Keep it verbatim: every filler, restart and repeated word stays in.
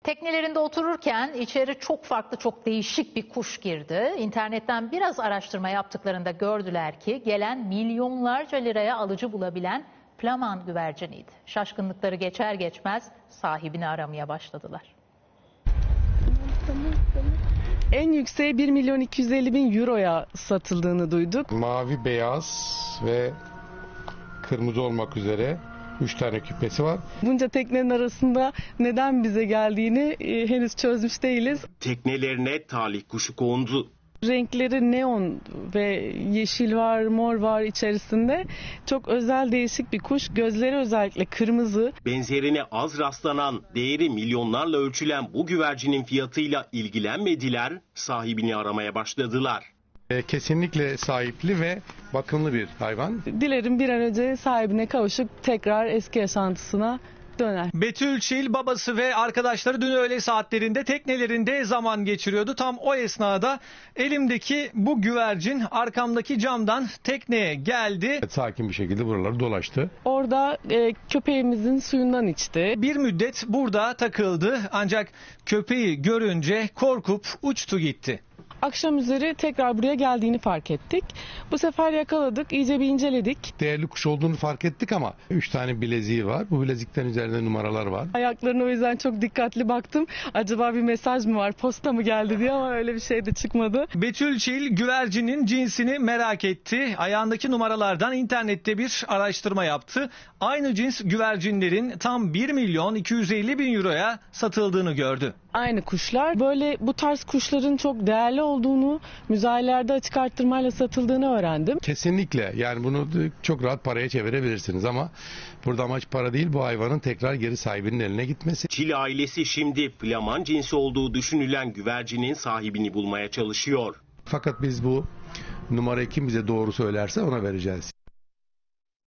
Teknelerinde otururken içeri çok farklı, çok değişik bir kuş girdi. İnternetten biraz araştırma yaptıklarında gördüler ki gelen milyonlarca liraya alıcı bulabilen Flaman güverciniydi. Şaşkınlıkları geçer geçmez sahibini aramaya başladılar. En yükseği bir milyon iki yüz elli bin euroya satıldığını duyduk. Mavi, beyaz ve kırmızı olmak üzere üç tane küpesi var. Bunca teknenin arasında neden bize geldiğini e, henüz çözmüş değiliz. Teknelerine talih kuşu kondu. Renkleri neon ve yeşil var, mor var içerisinde. Çok özel, değişik bir kuş. Gözleri özellikle kırmızı. Benzerine az rastlanan, değeri milyonlarla ölçülen bu güvercinin fiyatıyla ilgilenmediler, sahibini aramaya başladılar. Kesinlikle sahipli ve bakımlı bir hayvan. Dilerim bir an önce sahibine kavuşup tekrar eski yaşantısına döner. Betül Çil, babası ve arkadaşları dün öğle saatlerinde teknelerinde zaman geçiriyordu. Tam o esnada elimdeki bu güvercin arkamdaki camdan tekneye geldi. Sakin bir şekilde buraları dolaştı. Orada e, köpeğimizin suyundan içti. Bir müddet burada takıldı ancak köpeği görünce korkup uçtu gitti. Akşam üzeri tekrar buraya geldiğini fark ettik. Bu sefer yakaladık, iyice bir inceledik. Değerli kuş olduğunu fark ettik ama üç tane bileziği var. Bu bileziklerin üzerinde numaralar var. Ayaklarına o yüzden çok dikkatli baktım. Acaba bir mesaj mı var, posta mı geldi diye, ama öyle bir şey de çıkmadı. Betül Çil güvercinin cinsini merak etti. Ayağındaki numaralardan internette bir araştırma yaptı. Aynı cins güvercinlerin tam bir milyon iki yüz elli bin euroya satıldığını gördü. Aynı kuşlar. Böyle bu tarz kuşların çok değerli olduğunu, müzayelerde açık arttırmayla satıldığını öğrendim. Kesinlikle, yani bunu çok rahat paraya çevirebilirsiniz ama burada amaç para değil, bu hayvanın tekrar geri sahibinin eline gitmesi. Çil ailesi şimdi Flaman cinsi olduğu düşünülen güvercinin sahibini bulmaya çalışıyor. Fakat biz bu numarayı kim bize doğru söylerse ona vereceğiz.